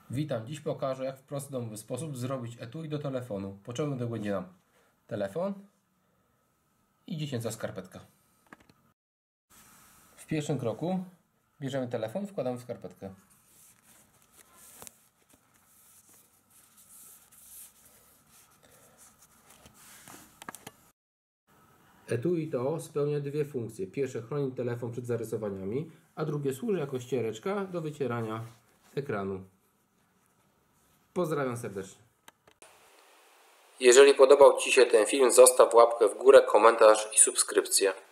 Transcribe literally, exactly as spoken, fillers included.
Witam, dziś pokażę, jak w prosty domowy sposób zrobić etui do telefonu. Potrzebny do tego będzie nam telefon i dziecięca skarpetka. W pierwszym kroku bierzemy telefon i wkładamy w skarpetkę. Etui to spełnia dwie funkcje. Pierwsze, chroni telefon przed zarysowaniami, a drugie służy jako ściereczka do wycierania ekranu. Pozdrawiam serdecznie. Jeżeli podobał Ci się ten film, zostaw łapkę w górę, komentarz i subskrypcję.